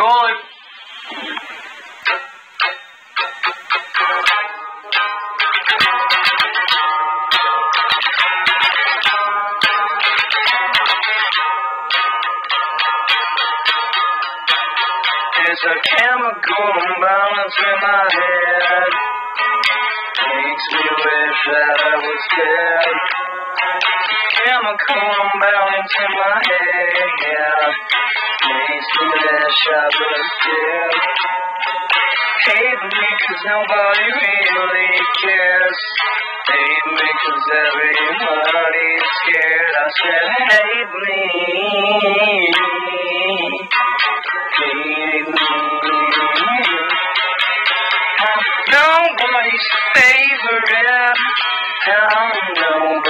roll it. There's a chemical imbalance in my head. Makes me wish that I was dead. Chemical imbalance in my head. Makes me wish I was dead. Hate me cause nobody really cares. Hate me cause everybody's scared. I said hate me. I'm nobody's favorite. I'm nobody's